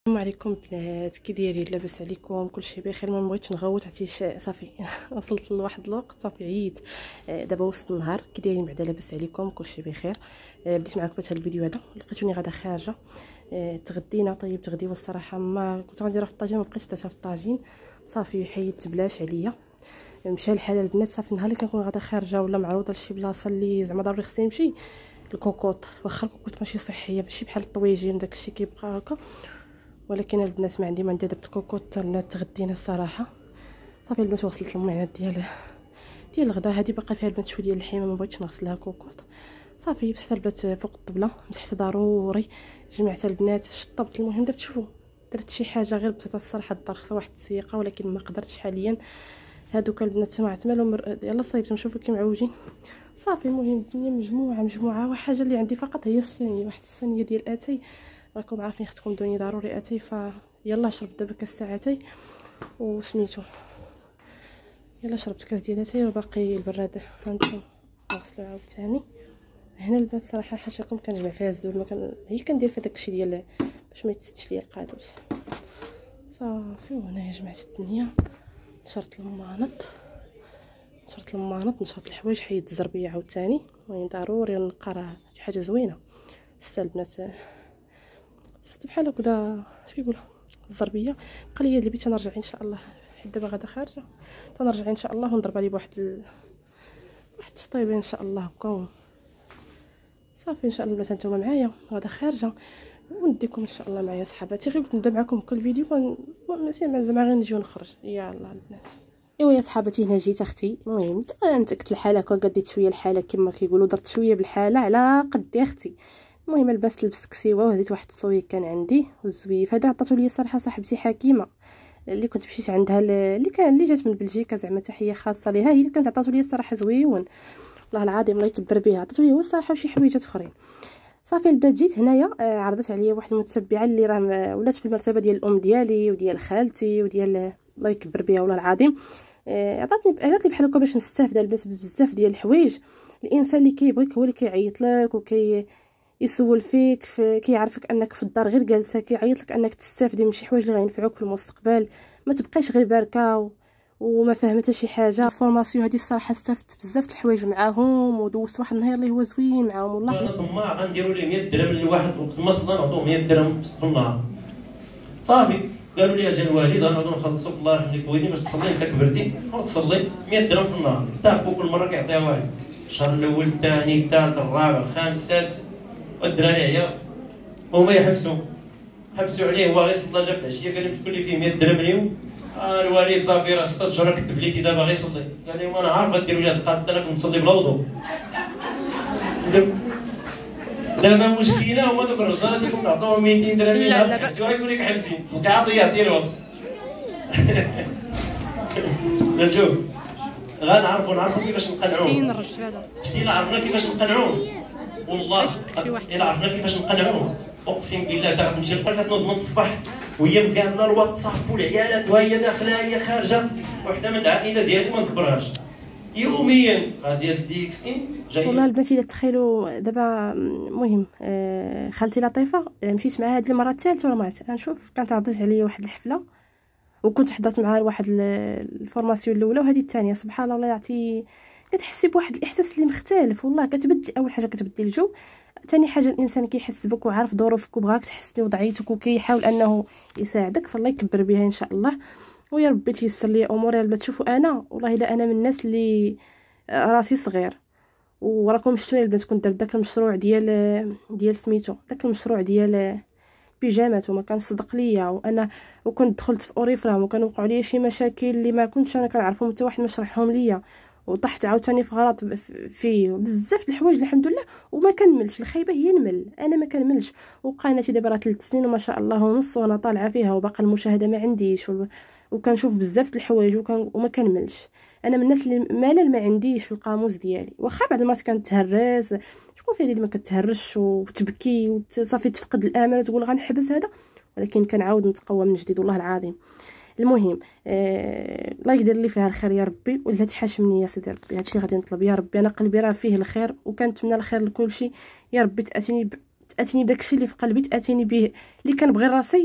السلام عليكم بنات، كي دايرين؟ لاباس عليكم؟ كلشي بخير؟ ما بغيتش نغوت، عرفتيش صافي. وصلت لواحد الوقت صافي عييت. دابا وسط النهار، كي دايرين بعدا؟ لاباس عليكم؟ كلشي بخير. بديت معكم هذا الفيديو هذا، لقيتوني غادا خارجه. تغدينا، طيب تغدي، والصراحه ما كنت غنديرها في الطاجين، ما بقيتش درتها في الطاجين صافي، حيدت بلاش عليا. مشى الحال البنات. صافي النهار اللي كنكون غادا خارجه ولا معروضه لشي بلاصه اللي زعما ضروري خصني نمشي، الكوكوط، واخا الكوكوط ماشي صحيه، ماشي بحال الطويجين داكشي كيبقى هكا، ولكن البنات ما عندي درت كوكوط. تغدينا الصراحه صافي البنات. وصلت المعاناه ديال الغدا. هذه باقا فيها البنات شويه ديال اللحيمه، ما بغيتش نغسلها كوكوط صافي. مسحت البنات فوق الطبله، مسحتها ضروري، جمعتها البنات، شطبت. المهم درت، شوفوا، درت شي حاجه غير بسيطه الصراحه. الدار خصها واحد السياقه، ولكن ما قدرتش حاليا. هادوك البنات سمعت مالهم يلا صايبتهم، شوفوا كي معوجين صافي. المهم الدنيا مجموعه. وحاجه اللي عندي فقط هي الصينيه، واحد الصينيه ديال اتاي، راكم عارفين خصكم دوني ضروري اتاي. يلا شربت دابا كاس تاع اتاي وسميتو، يلا شربت كاس ديال اتاي، وباقي البراد هانتوما نغسلو عاوتاني. هنا البنات صراحه حاشاكم كنجمع فيها الزول، ما هي كندير فيها داكشي ديال باش ما يتسدش ليا القادوس صافي. وهنايا جمعت الدنيا، نشرت نشرت الحوايج، حيد الزربيه عاوتاني. المهم ضروري نلقى راه شي حاجه زوينه ستا البنات. شفت بحال هكذا اش كيقولها الزربيه. بقى لي البيت تنرجع ان شاء الله، حيت دابا غادا خارجه، تنرجع ان شاء الله ونضرب عليه بواحد واحد السطيبه ان شاء الله هكا صافي. ان شاء الله البنات نتوما معايا غادا خارجه، ونديكم ان شاء الله معايا صحباتي. غير قلت نبدا معكم كل فيديو، ماشي زعما غير نجيو نخرج. يلا البنات، ايوا يا صحاباتي، هنا جيت اختي. المهم انتكت الحاله هكا، قديت شويه الحاله كما كيقولوا، درت شويه بالحاله على قدي اختي. المهم لبست كسيوه، وهزيت واحد الصويك كان عندي، والزويف هذا عطاتو لي صراحه صاحبتي حكيمه اللي كنت مشيت عندها، اللي جات من بلجيكا، زعما تحيه خاصه ليها، هي اللي كانت عطاتو لي الصراحه زويون والله العظيم، الله يكبر بها. عطاتو لي هو الصراحه وشي حويجات اخرين صافي. البنات جيت هنايا، عرضت عليا واحد المتتبعه اللي راه ولات في المرتبه ديال الام ديالي وديال خالتي وديال الله يكبر بها والله العظيم. عطاتني بحال هكا باش نستافد البنات بزاف ديال الحوايج. الانسان اللي كيبغيك هو اللي كيعيط لك يسول فيك، كيعرفك انك في الدار غير جالسه، كيعيط لك انك تستافدي من شي حوايج اللي غينفعوك في المستقبل، ما تبقيش غير باركه وما فاهمه حتى شي حاجه. الفورماسيون هذه الصراحه استفدت بزاف د الحوايج معاهم، ودوزت واحد النهار اللي هو زوين معاهم والله. انا طماع غنديروا ليه 100 درهم لواحد، وقت ما صدى نعطوه 100 درهم في النهار صافي. قالوا لي اجا الوالد غنعطيو نخلصوك الله يرحم لك وليدي باش تصلي، انت كبرتي تصلي 100 درهم في النهار. تاخذ كل مره كيعطيها واحد، الشهر الاول الثاني الثالث الرابع الخامس السادس، والدراري عيا وهما حبسوا عليه. هو غير صلى جا في العشيه، قال لهم شكون اللي فيه 100 درهم اليوم؟ الوالد صافي راه 6 شهور كتب لي دابا غيصلي. قال لهم انا عارف ديروا لي هاد القضيه، انا كنصلي بلا وضوء. دابا مشكله هما دوك الرجال اللي كنت عطاوهم 200 درهم لا حبسوا، يقول لك حبسين تلقى عطيه ديالهم. لا شوف نعرفوا كيفاش نقنعوهم. شتي الا عرفنا كيفاش نقنعوهم والله، الا عرفنا كيفاش نقنعوهم اقسم بالله تا غتمشي للبار كتنوض من الصباح وهي مقابله الواتساب والعيالات، وهي داخله هي خارجه. وحده من العائله ديالي ما نكبرهاش يوميا غادي دي اكس ان جاي. والله البنات الا تخيلوا دابا، المهم خالتي لطيفه مشيت معاها هذه المره الثالثه ولا مرات نشوف، كانت عرضت عليا واحد الحفله وكنت حضرت معها واحد الفورماسيون الاولى، وهذه الثانيه سبحان الله يعطي، كتحسي بواحد الاحساس اللي مختلف والله. كتبدل اول حاجه كتبدل الجو، ثاني حاجه الانسان كيحس بك وعارف ظروفك وبغاك تحسني وضعيتك وكيحاول انه يساعدك، فالله يكبر بها ان شاء الله ويا ربي تيسر لي اموري. البنات تشوفوا انا والله الا انا من الناس اللي راسي صغير، وراكم شفتوني البنات كنت درت داك المشروع ديال سميتو، داك المشروع ديال بيجامات وما كان صدق ليا، وانا وكنت دخلت في اوريفلام وكانوا وقعوا لي شي مشاكل اللي ما كنتش انا كنعرفهم، حتى واحد ما شرحهم ليا، وطحت عاوتاني في غلط فيه بزاف د الحوايج الحمد لله وما كنملش. الخايبه هي نمل، انا ما كنملش. وقناتي دابا راه 3 سنين وما شاء الله ونص وانا طالعه فيها، وباقا المشاهده ما عنديش، وكنشوف بزاف د الحوايج وما كنملش. انا من الناس اللي مالل ما عنديش في القاموس ديالي، واخا بعض المرات كنتهرس. شكون فيها اللي ما كتهرش وتبكي وصافي تفقد الامل وتقول غنحبس هذا، ولكن كنعاود نتقوى من جديد والله العظيم. المهم الله يقدر لي فيها الخير يا ربي، ولا تحاشمني يا سيدي ربي، هادشي غادي نطلب يا ربي. انا قلبي راه فيه الخير وكنتمنى الخير لكل شيء يا ربي. تاتيني بداكشي اللي في قلبي، تاتيني به اللي كنبغي راسي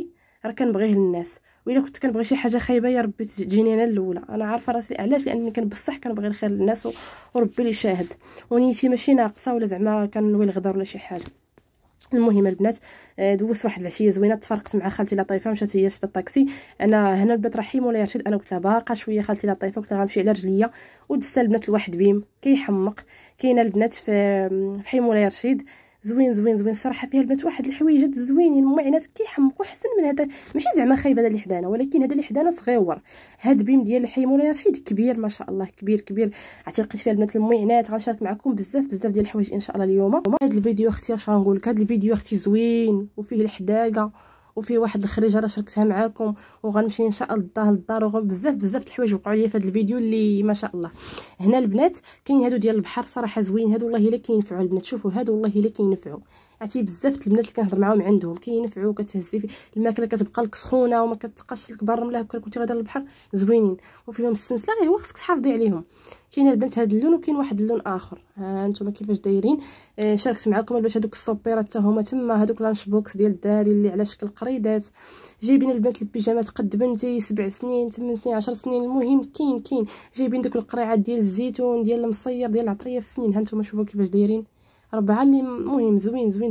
راه كنبغيه للناس، والا كنت كنبغي شي حاجه خايبه يا ربي تجيني انا الاولى. انا عارفه راسي علاش، لانني كان بصح كنبغي الخير للناس وربي اللي شاهد، ونيتي ماشي ناقصه ولا زعما كنوي الغدر ولا شي حاجه. المهم البنات دوزت واحد العشيه زوينه، تفرقت مع خالتي لطيفه، مشات هي شتا الطاكسي. انا هنا البنات رحيم مولاي رشيد، انا قلت لها باقا شويه خالتي لطيفه، قلت لها غنمشي على رجليا، ودزت البنات لواحد بيم كيحمق. كاينه البنات في حي مولاي رشيد، زوين زوين زوين الصراحه، فيها البنات واحد الحويجات زوينين ممعنات كيحمقوا، حسن من هذا ماشي زعما خايب هذا اللي حدانا، ولكن هذا اللي حدانا صغيور. هاد بيم ديال حي مولاي رشيد كبير ما شاء الله، كبير كبير. عرفتي لقيت فيها البنات الممعنات. غنشارك معكم بزاف بزاف ديال الحوايج ان شاء الله اليوم. هاد الفيديو اختي اش غنقول لك، هاد الفيديو اختي زوين وفيه الحداقه وفيه واحد الخريجه راه شاركتها معاكم، وغنمشي ان شاء الله للدار بزاف بزاف د الحوايج وقعوا لي في هذا الفيديو اللي ما شاء الله. هنا البنات كاين هادو ديال البحر صراحه زوين، هادو والله الا كينفعوا البنات، شوفوا هادو والله الا كينفعوا. عرفتي بزاف البنات اللي كنهضر معاهم عندهم كينفعوا، كتهزي في الماكله كتبقى لك سخونه وما كتقاش لك بالرمله هكا كنتي غادا للبحر، زوينين وفيهم السنسله، غير هو خصك تحافظي عليهم. كاين البنت هذا اللون وكاين واحد اللون اخر، ها انتم كيفاش دايرين. شاركت معكم البنات هذوك السوبيرات حتى هما تما، هذوك لانش بوكس ديال الدراري اللي على شكل قريدات. جايبين البنات البيجامات قد بنتي 7 سنين 8 سنين 10 سنين، المهم كاين جايبين دوك القريعات ديال الزيتون ديال المصير ديال العطريه فنين. ها انتم شوفوا كيفاش دايرين، 4 اللي المهم زوين زوين.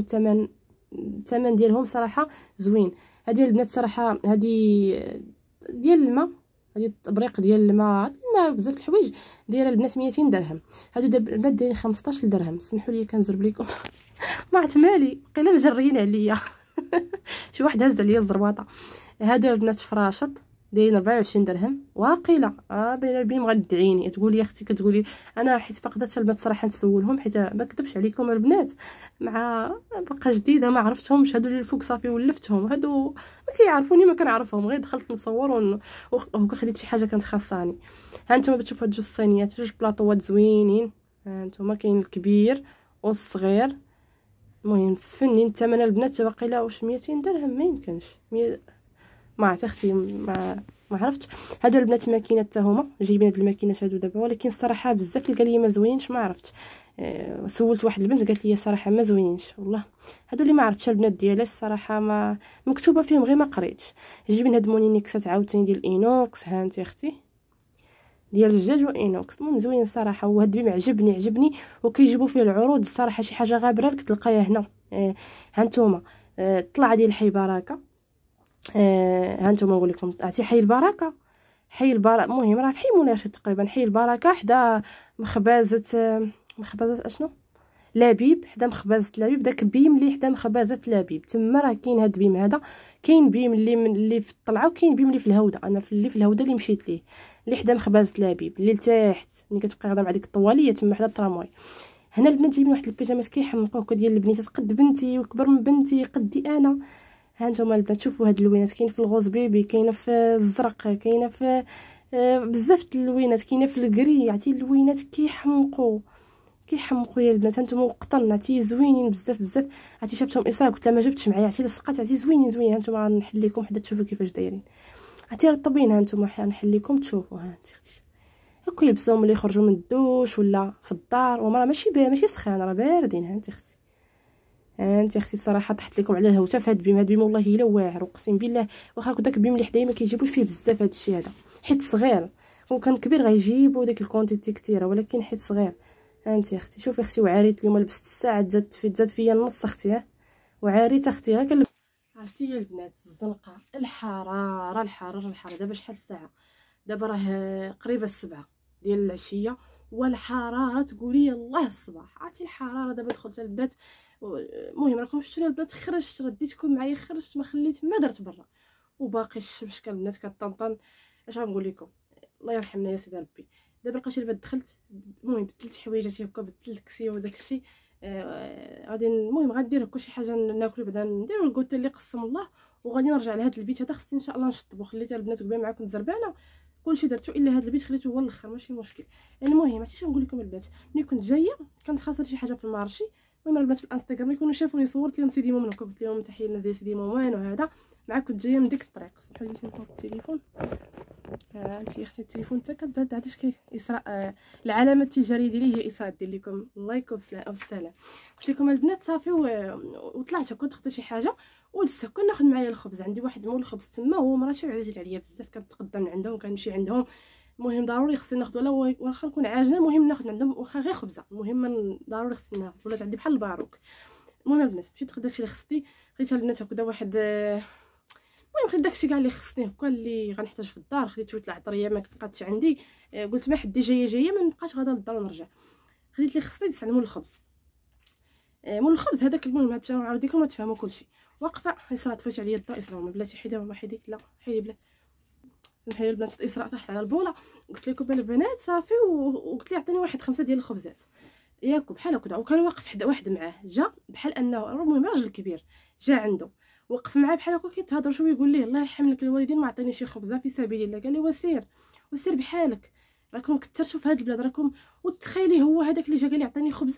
الثمن ديالهم صراحه زوين. هذه البنات صراحه هذه ديال الماء، هذه الطبريق ديال الماء بزاف الحوايج دايره البنات 200 درهم. هادو دابا البنات دايرين 15 درهم. سمحوا لي كنزرب لكم ما عرفت مالي قيله مجريين عليا شي واحد هز عليا الزرواطه. هادو البنات فراشط دايرين 24 درهم واقيله. بين البيم غدعيني تقولي يا اختي، كتقولي انا حيت فقدت البنات صراحه نسولهم، حيت ما كذبش عليكم البنات مع باقا جديده ما عرفتهمش. هادو اللي الفوق صافي ولفتهم، هادو ما كيعرفوني ما كنعرفهم، غير دخلت نصور وخديت شي حاجه كانت خاصاني. ها انتم بتشوفوا هاد جوج صينيات، جوج بلاطوات زوينين. ها انتم كاين الكبير والصغير، المهم فنين. الثمن البنات واقيلا واش 200 درهم، ما يمكنش ما عرفت اختي ما عرفتش. هادو البنات ماكينات حتى هما جايبين هاد الماكينات هادو دابا، ولكن الصراحه بزاف اللي قال لي ما زوينش ما عرفتش. سولت واحد البنت قالت لي صراحه ما زوينش والله. هادو اللي ما عرفتش البنات ديالاش صراحه، ما مكتوبه فيهم غير ما قريتش. جايبين هاد مونينيكسات عاوتاني ديال اينوكس، ها انت اختي ديال الدجاج واينوكس، المهم زوين صراحه. وهاد البيم عجبني وكيجيبوا فيه العروض الصراحه، شي حاجه غابره لك تلقايها هنا. ها نتوما طلع ديال حي بركه. ها نتوما نقول لكم عرفتي حي البركه، المهم راه في حي مولاي رشيد تقريبا. حي البركه حدا مخبازه اشنو لبيب، حدا مخبازه لبيب، داك بيم اللي حدا مخبازه لبيب تما راه كاين هاد البيم هذا. كاين بيم اللي في الطلعه، وكاين بيم اللي في الهوده. انا اللي في الهوده اللي مشيت ليه اللي حدا مخبازه لبيب اللي لتحت ملي كتبقى غادا مع ديك الطواليه تما حدا الترامواي. هنا البنات جايبين واحد البيجامات كيحمقوا هكا ديال البنيتات قد بنتي وكبر من بنتي قدي انا. ها نتوما البنات شوفوا هاد اللوينات، كاين في الغوز بيبي، كاينه في الزرق، كاينه في بزاف د اللوينات، كاينه في الكري. عرفتي اللوينات كيحمقوا يا البنات. هانتوما وقطن عرفتي زوينين بزاف بزاف. عرفتي شفتهم اسراء قلت لها ما جبتش معايا، عرفتي لصقات عرفتي زوينين. هانتوما غنحل لكم حدا تشوفوا كيفاش دايرين. عرفتي رطبين. هانتوما غنحل لكم تشوفوا. ها انت اختي هكا يلبسوهم اللي يخرجوا من الدوش ولا في الدار، وما ماشي سخان راه باردين. ها انت اختي صراحه طحت لكم على الهوته في هاد البيم والله الا واعر اقسم بالله. واخا داك البيم اللي حدايا ما كيجيبوش فيه بزاف هاد الشيء هذا، حيت صغير. وكان كبير غيجيبوا داك الكونتيتي كثيره، ولكن حيت صغير. انت اختي شوفي اختي وعاريت اليوم لبست الساعه زاد فيا النص اختي. ها وعاريت اختي غير عرفتي يا البنات الزنقه الحراره دابا شحال الساعه؟ دابا راه قريبه 7 ديال العشيه، والحراره تقولي الله الصباح. عرفتي الحراره دابا دخلت البنات. المهم راكم شفتوا البنات خرجت رديتكم معايا، خرجت ما خليت ما درت برا، وباقي الشمس البنات كطنطن. اش غنقول لكم الله يرحمنا يا سيدي ربي. دابا لقيت البنات دخلت، المهم بدلت حوايجاتي هكا، بدلت الكسيه وداك الشيء. غادي المهم غندير هكا شي حاجه ناكلو، بعدا نديرو الكوتي اللي قسم الله، وغادي نرجع لهاد البيت هذا. خصني ان شاء الله نشطبو. خليتها البنات قبيله معاكم زربانه، كلشي درتو الا هاد البيت خليته هو الاخر ماشي مشكل. المهم عرفتي شنو نقول لكم البنات، ملي كنت جايه كانت خاسره شي حاجه في المارشي. المهم البنات في الانستغرام يكونوا شافوني صورت لهم سيدي مومن هكا، قلت لهم تحيه للناس ديال سيدي مومن وهذا معاك. كنت جايه من ديك الطريق. سمحوا لي نصوت التليفون. انت اختي التليفون حتى كتبدا علاش اسراء. العلامه التجاريه ديالي هي اسراء. دير لكم اللايك والسلام. قلت لكم البنات صافي وطلعت كنت خدت شي حاجه ولسه كناخذ معايا الخبز. عندي واحد مول الخبز تما هو مراتو عزيز عليا بزاف، كنتقدم من عندهم كنمشي عندهم. المهم ضروري خصني ناخذ ولا واخا نكون عاجله، المهم ناخذ عندهم واخا غير خبزه، المهم ضروري خصني ناخذ. ولات عندي بحال الباروك. المهم البنات مشيت خديت داكشي اللي خصني، خديتها البنات هكذا واحد. المهم خديت داكشي كاع اللي خصني هكا اللي غنحتاج في الدار. خديت شويه العطريه ما بقاتش عندي، قلت ما حدي جايه ما نبقاش غادا للدار ونرجع. خديت اللي خصني دزت عند مول الخبز. مول الخبز هذاك المهم هادشي نعاود لكم تفهموا كلشي. واقفه اسراء طفيت عليا الضوء. اسراء ما بلاتي حيدي ما حيدي لا حيدي بلا سمحي لي البنات. اسراء طاحت على البوله قلت لكم البنات صافي وقلت لي عطيني واحد 5 ديال الخبزات ياكو بحال هكذا. وكان واقف حدا واحد معاه جا بحال انه المهم راجل كبير جا عنده وقف معاه بحال هكا كيتهضروا شويه. يقول ليه الله يرحم لك الوالدين ما عطيني شي خبزه في سبيل الله. قال لي وسير بحالك راكم كثرتوا في هاد البلاد راكم. وتخيلي هو هذاك اللي جا قال لي عطيني خبزه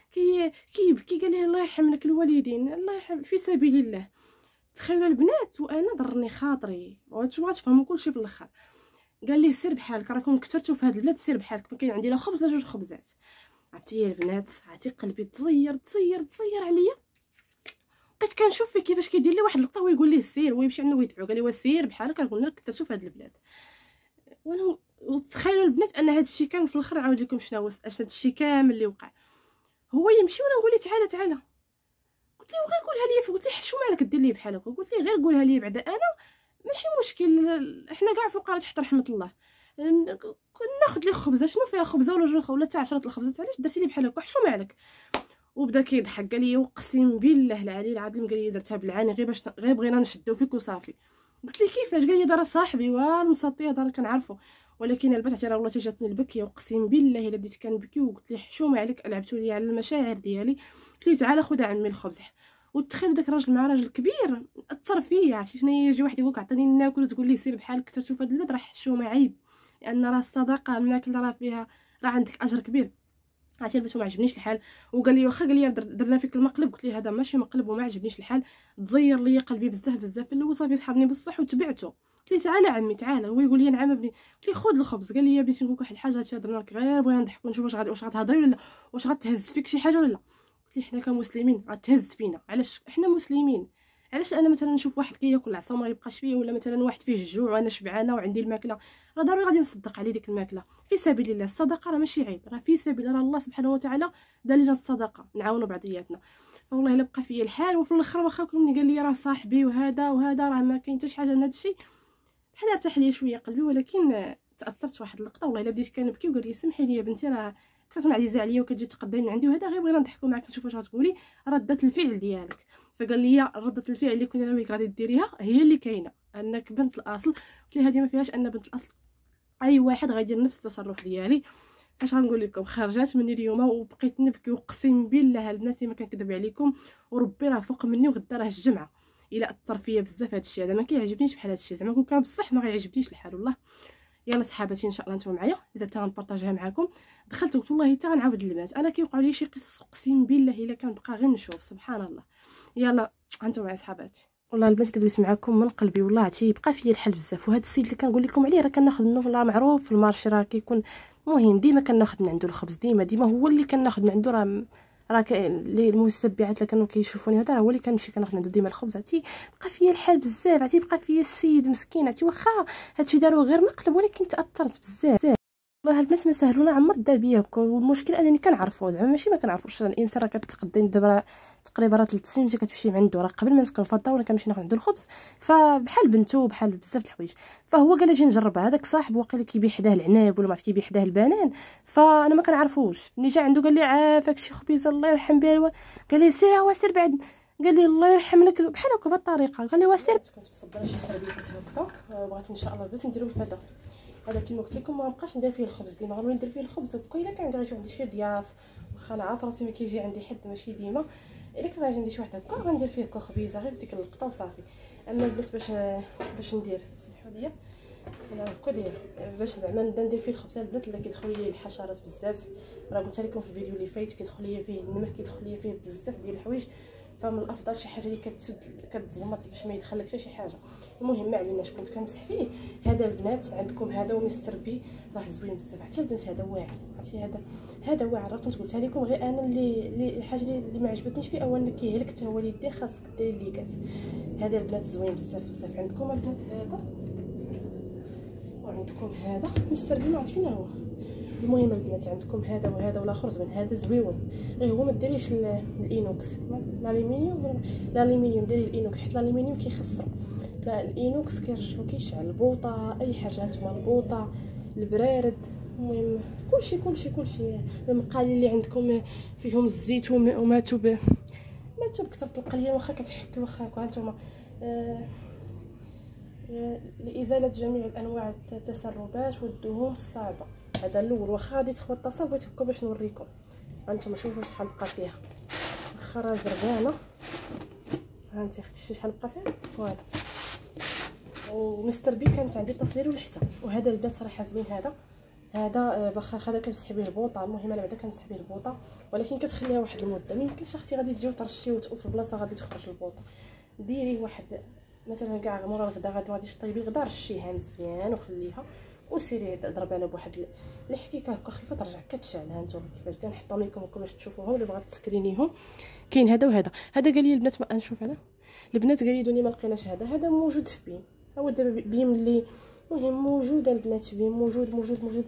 كيبكي قال لي الله يرحم لك الوالدين الله يرحم في سبيل الله. تخيلوا البنات وانا ضرني خاطري وتفهموا كلشي في الاخر. قال لي سير بحالك راكم كثرتوا في هاد البلاد سير بحالك ما كاين عندي لا خبز لا 2 خبزات. عرفتي البنات عرفتي قلبي تزير عليا. بقيت كنشوف فيه كيفاش كيدير لي واحد اللقطه ويقول ليه سير ويمشي عنده ويدفعو. قال لي وسير بحالك راكم لك كثرتوا في هاد البلاد. وانا وتخيلوا البنات ان هذا الشيء كان في الاخر نعاود لكم شنو هو هذا الشيء كامل اللي وقع. هو يمشي وانا نقول ليه تعالى قلت له غير قولها لي. قلت ليه حشو مالك دير لي بحال هكا. قلت ليه غير قولها لي بعدا انا ماشي مشكل احنا كاع فقراء تحت رحمه الله ناخذ لي خبزه شنو فيها خبزه ولا 2 ولا حتى 10 الخبزات علاش درتي لي بحال هكا حشو مالك. وبدا كيضحك قال لي اقسم بالله العلي العظيم قال لي درتها بالعاني غير بغينا نشدو فيك وصافي. قلت لي كيفاش. قال لي دار صاحبي والمسطيه دار كنعرفو. ولكن البنات راه والله جاتني البكيه اقسم بالله الا بديت كنبكي. وقلت لي حشومه عليك لعبتوا لي على المشاعر ديالي. قلت لي تعال خذ عمي الخبز. وتخيل داك الراجل مع راجل كبير اثر فيا. عرفتي شنو يجي واحد يقولك عطيني ناكل وتقول لي سير بحالك كثر تشوف هاد البلاد راه حشومه عيب. لان راه الصدقه الماكله راه فيها راه عندك اجر كبير. عرفتي البنات ما عجبنيش الحال. وقال لي واخا قال لي درنا فيك المقلب. قلت لي هذا ماشي مقلب وما عجبنيش الحال. تزير لي قلبي بزاف في الاول صافي سحبني بالصح وتبعته. قلت لي تعالى عمي تعالى. هو يقول لي نعم ابني. قلت لي خذ الخبز. قال لي يا بنتي نقولك واحد الحاجه هادشي هضرنا لك غير بغينا نضحكوا نشوف واش غتهضري ولا واش غتهز فيك شي حاجه ولا لا. قلت لي حنا كمسلمين غتهز فينا علاش حنا مسلمين. علاش انا مثلا نشوف واحد كياكل العصا وما يبقاش فيه ولا مثلا واحد فيه الجوع وانا شبعانه وعندي الماكله راه ضروري غادي نصدق عليه ديك الماكله في سبيل الله. الصدقه راه ماشي عيب راه في سبيل الله سبحانه وتعالى دار لنا الصدقه نعاونوا بعضياتنا. والله الا بقى فيا الحال. وفي الاخر واخا كون قال لي راه صاحبي وهذا راه ما كاين حتى شي حاجه من هذا الشيء بحال ارتاح ليا شويه قلبي. ولكن تاثرت واحد اللقطه والله الا بديت كنبكي. وقال لي سمحي لي يا بنتي راه كتكون عزيزه عليا وكتجي تقدمي من عندي وهذا غير بغينا نضحكوا معاك نشوف واش غتقولي رده الفعل ديالك. فقال لي رده الفعل اللي كنا انا وياك غادي ديريها هي اللي كاينه انك بنت الاصل. قلت لي هذه ما فيهاش ان بنت الاصل اي واحد غيدير نفس التصرف ديالي. اش غنقول لكم خرجات مني اليوم وبقيت نبكي اقسم بالله البنات ما كنكذب عليكم وربي راه فوق مني وغدا راه الجمعه. الا اثر فيا بزاف هذا الشيء هذا ما كيعجبنيش بحال هذا الشيء زعما كون كان بصح ما غيعجبنيش الحال والله. يلا صحاباتي ان شاء الله نتوما معايا اذا تا نبارطاجيها معكم. دخلت قلت والله حتى غنعاود البنات انا كيوقعوا لي شي قصص اقسم بالله الا كنبقى غير نشوف سبحان الله. يلا انتم معايا صحاباتي. والله البنات كدويت معكم من قلبي والله عرفتي يبقى فيا الحال بزاف. وهذا السيد اللي كنقول لكم عليه راه كناخذ منه والله معروف في المارشي راه كيكون مهم ديما كناخذ من عنده الخبز ديما هو اللي كناخذ من عنده راه اللي المتتبعات اللي كانوا كيشوفوني هذا هو اللي كنمشي كناخذ من عنده ديما الخبز. عرفتي بقى فيا الحال بزاف عرفتي بقى فيا السيد مسكين عرفتي واخا هادشي داروا غير مقلب ولكن تاثرت بزاف والله. البنات ما سهلونا عمر دار بيا هكا. والمشكل انني كنعرفو زعما ماشي ما كنعرفوش الانسان راه كتقدم دابا تقريبا راه 3 سنين كتمشي عنده راه قبل ما نسكن في الدار ولا كنمشي ناخذ عنده الخبز فبحال بنتو بحال بزاف د الحوايج. فهو قال اجي نجربها. هذاك صاحب واقيلا كيبيع حداه العناب ولا ما عرفت كيبيع حداه البنان فانا ما كنعرفوش. ملي جا عنده قال لي عافاك شي خبيزه الله يرحم بها. قال لي سير واسير بعد. قال لي الله يرحم لك بحال هكا بهاد الطريقه. قال لي واسير. كنت مصدره شي سربيتات هكا بغيت ان شاء الله بغيت نديرهم في هذا كيما قلت لكم ما نبقاش ندير فيه الخبز ديما غنولي ندير فيه الخبز هكا. الا كان عندي شي ضياف واخا انا عارفه راسي ما كيجي عندي حد ماشي ديما الا كان عندي شي واحد هكا غندير فيه هكا خبيزه غير في ديك اللقطه وصافي. اما البنات باش ندير سمحوا لي انا هكا داير باش زعما نبدا ندير فيه الخبز البنات اللي كيدخل لي الحشرات بزاف راه قلت لكم في الفيديو اللي فايت كيدخل لي فيه النمل كيدخل لي فيه بزاف ديال الحوايج. فمن الافضل شي حاجه اللي كتسد كتزمط باش ما يدخل لك حتى شي حاجه. المهم ما عليناش، كنت كنمسح فيه. هذا البنات عندكم هذا ومستر بي راه زوين بزاف. عرفتي البنات هذا واعر، عرفتي هذا واعر. راه كنت قلتها لكم، غير انا اللي الحاجه اللي ما عجبتنيش فيه هو انه كيهلك حتى هو اليدين، خاصك ديري الليكات. هذا البنات زوين بزاف بزاف. عندكم البنات هذا وعندكم هذا مستر بي، ما عرفت فين هو. المهم البنات عندكم هذا وهذا والاخر زوين. هذا زويون، غير هو ما ديريش الانوكس، الالومنيوم ديري الانوكس، حيت الالومنيوم كيخسر. لا الانوكس كيرجعو كيشعل البوطه، اي حاجه نتوما البوطه البرارد. المهم كلشي المقالي اللي عندكم فيهم الزيت وماتوا بكثره القليه، واخا كتحكي واخا هانتوما لازاله جميع الانواع التسربات والدهون الصعبه. هذا الاول، واخا غادي تخوى الطاسه بغيت هكا باش نوريكم. هانتوما شوفوا شحال بقى فيها، واخا راه زربانه. هانتي اختي شحال بقى فيها. فوالا ومستر بي كانت عندي التصدير ولحتى. وهذا البنات صراحه زوين. هذا باخا هذا كنمسح به البوطه. المهم انا بعدا كنمسح به البوطه، ولكن كتخليها واحد المده. ما يمكنش اختي غادي تجي وترشي وتقف في البلاصه غادي تخرج البوطه. ديري واحد مثلا كاع مورا الغدا غادي تطيبي الغدا، رشيها مزيان وخليها وسيري ضربي على بواحد الحكيكه هكا خفيفه ترجع كتشعل. ها نتوما كيفاش نحطهم لكم هكا باش تشوفوهم اللي بغات تسكرينيهم. كاين هذا وهذا. هذا قال لي البنات ما نشوف هذا البنات قال لي دوني ما لقيناش. هذا موجود في بيم، هو دابا بيم اللي المهم موجود البنات في بيم، موجود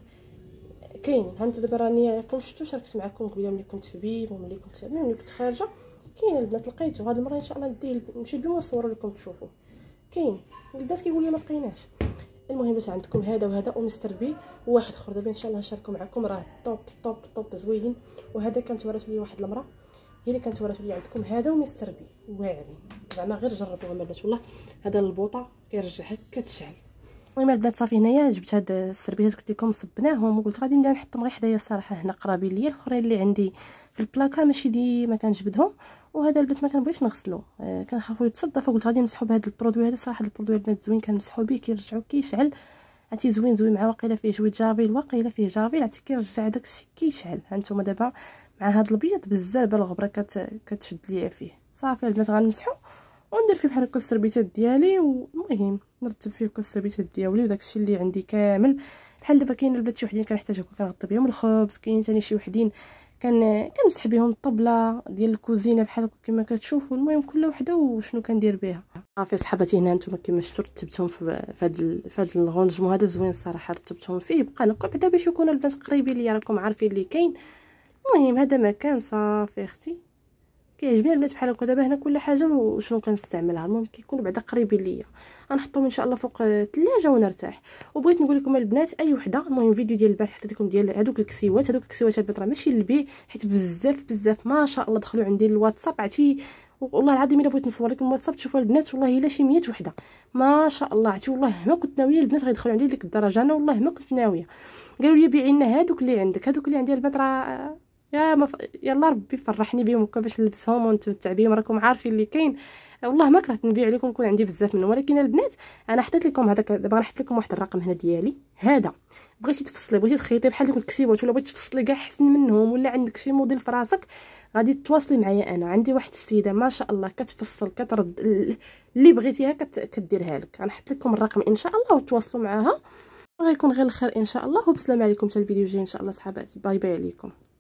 كاين. ها انتم دابا راني كون شفتو شاركت معكم قبيله ملي كنت في بيم وملي كنت خارجه. كاين البنات لقيتو هاد المره ان شاء الله نديه نمشي بيم ونصور لكم تشوفوا. كاين البنات كيقول لي ما لقيناش. المهم باش عندكم هذا وهذا ومستر بي وواحد اخر دابا ان شاء الله نشاركو معكم، راه توب زوين. وهذا كانت وراتو لي واحد المره، هي اللي كانت وراتو لي. عندكم هذا ومستر بي واعرين زعما، غير جربوهم البنات والله. هذا البوطه كيرجعها كتشعل. المهم البنات صافي هنايا جبت هاد السربيات قلت لكم صبناهم، وقلت غادي نبدا نحطهم غير حدايا الصراحه هنا قرابين ليا. الاخرين اللي عندي في البلاكار ماشي ديما كنجبدهم، وهذا البنات ما كنبغيش نغسلو، كنخافو يتصدى. فقلت غادي نمسحو بهذا البرودوي هذا. صراحه البرودوي البنات زوين، كنمسحو به كيرجعو كيشعل. عرفتي زوين مع واقيلا فيه شويه جافيل، واقيلا فيه جافيل عرفتي كيرجع داكشي كيشعل. هانتوما دابا مع هذا الابيض بالزربه الغبره كتشد ليا فيه. صافي البنات غنمسحو وندير فيه بحال هكا السربيتات ديالي، والمهم نرتب فيه هكا السربيتات ديالي وداكشي اللي عندي كامل. بحال دابا كاين البنات شي وحدين كنحتاج هكا كنغطي بهم الخبز، كاين ثاني شي وحدين كنمسح بهم الطبله ديال الكوزينه بحال هكا كما كتشوفوا. المهم كل وحده وشنو كندير بها. صافي صحباتي هنا نتوما كما شفتوا رتبتهم في هذا الغونجمون هذا زوين صراحه. رتبتهم فيه بقى نقع بعدا باش يكونوا البنات قريبين ليا، راكم عارفين اللي كاين. المهم هذا مكان صافي اختي كيعجبني البنات بحال هكا. دابا هنا كل حاجه وشنو كنستعملها، المهم كيكونوا بعدا قريبين ليا. غنحطهم ان شاء الله فوق الثلاجه ونرتاح. وبغيت نقول لكم البنات اي وحده، المهم فيديو ديال البارح حطيت لكم ديال هذوك الكسيوات البنات راه ماشي للبيع، حيت بزاف ما شاء الله دخلوا عندي الواتساب. عرفتي والله العظيم الا بغيت نصور لكم الواتساب تشوفوا البنات والله الا شي 100 وحده ما شاء الله. عرفتي والله ما كنت ناويه البنات غيدخلوا عندي لديك الدرجه، انا والله ما كنت ناويه. قالوا لي بيعي لنا هذوك اللي عندك، هذوك اللي عندي البنات راه يلا ربي فرحني بهم هكا باش نلبسهم ونتمتع بهم. راكم عارفين اللي كاين. والله ما كرهت نبيع لكم، يكون عندي بزاف منهم. ولكن البنات انا حطيت لكم هذاك، دابا غنحط لكم واحد الرقم هنا ديالي. هذا بغيتي تفصلي، بغيتي تخيطي بحال دوك الكسيوات، ولا بغيتي تفصلي كاع حسن منهم، ولا عندك شي موديل في راسك، غادي تواصلي معايا. انا عندي واحد السيده ما شاء الله كتفصل كترد اللي بغيتيها كديرها لك. غنحط لكم الرقم ان شاء الله وتواصلوا معاها، غيكون غير الخير ان شاء الله. وبسلام عليكم حتى الفيديو الجاي ان شاء الله صحاباتي. باي باي عليكم.